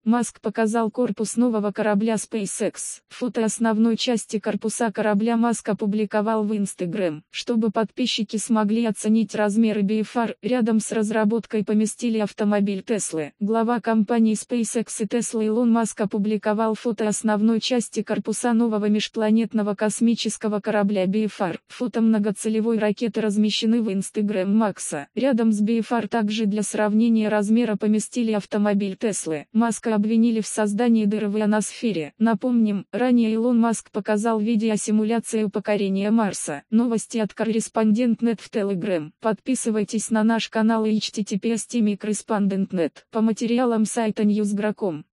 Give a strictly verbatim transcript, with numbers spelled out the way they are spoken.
Маск показал корпус нового корабля SpaceX. Фото основной части корпуса корабля Маск опубликовал в Instagram. Чтобы подписчики смогли оценить размеры би эф ар, рядом с разработкой поместили автомобиль Tesla. Глава компании SpaceX и Tesla Илон Маск опубликовал фото основной части корпуса нового межпланетного космического корабля би эф ар. Фото многоцелевой ракеты размещены в Instagram Макса. Рядом с би эф ар также для сравнения размера поместили автомобиль Tesla. Маска обвинили в создании дыры в ионосфере. Напомним, ранее Илон Маск показал видеосимуляцию покорения Марса. Новости от Корреспондент точка нет в Telegram. Подписывайтесь на наш канал и эйч ти ти пи эс точка корреспондент точка нет по материалам сайта ньюс точка гра точка ком.